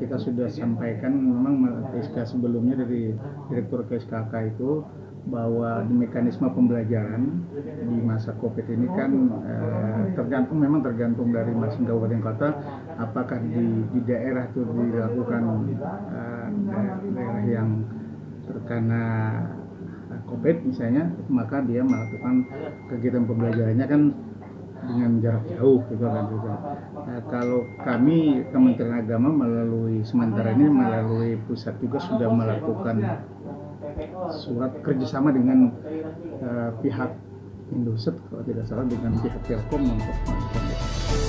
kita sudah sampaikan memang SK sebelumnya dari Direktur KSKK itu bahwa mekanisme pembelajaran di masa COVID ini kan tergantung dari masing kabupaten kota, apakah di daerah itu dilakukan daerah yang terkena COVID misalnya, maka dia melakukan kegiatan pembelajarannya kan dengan jarak jauh gitu kan. Kalau kami Kementerian Agama sementara ini melalui pusat juga sudah melakukan surat kerjasama dengan pihak Indosat kalau tidak salah, dengan pihak Telkom untuk melakukan